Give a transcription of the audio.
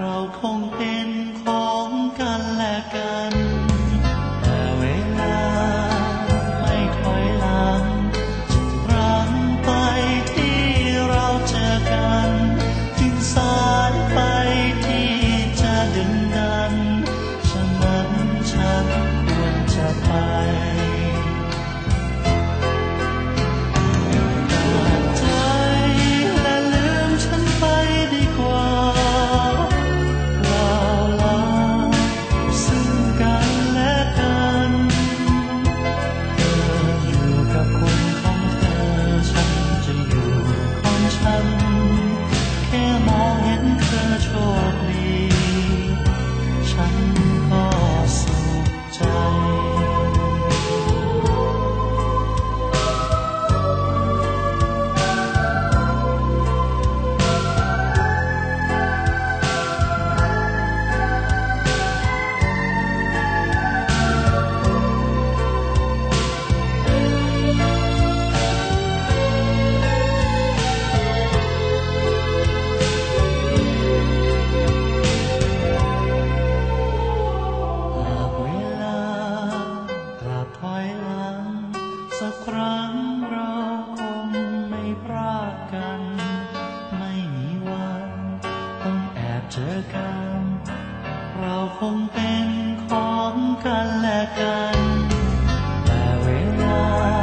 เราคงเป็นของกันและกันแต่เวลาไม่ถอยหลังจะตรังไปที่เราเจอกันจึงสายไปที่จะดึงดันฉะนั้นฉันควรจะไปโชคดีฉันก็สุขใจสักครั้งเราคงไม่พรากกันไม่มีวันต้องแอบเจอกันเราคงเป็นของกันและกันแต่เวลา